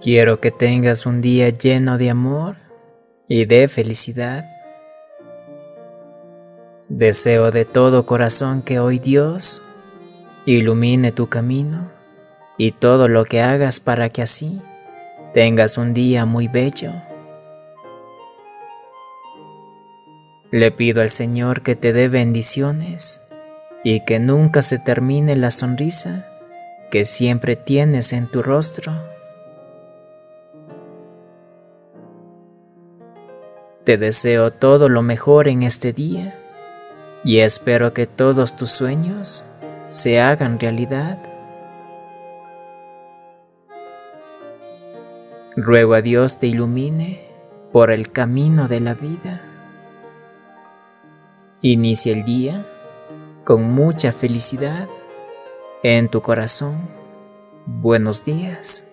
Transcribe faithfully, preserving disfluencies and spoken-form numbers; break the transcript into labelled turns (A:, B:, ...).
A: Quiero que tengas un día lleno de amor y de felicidad. Deseo de todo corazón que hoy Dios ilumine tu camino y todo lo que hagas para que así tengas un día muy bello. Le pido al Señor que te dé bendiciones y que nunca se termine la sonrisa que siempre tienes en tu rostro. Te deseo todo lo mejor en este día y espero que todos tus sueños se hagan realidad. Ruego a Dios te ilumine por el camino de la vida. Inicia el día con mucha felicidad en tu corazón. Buenos días.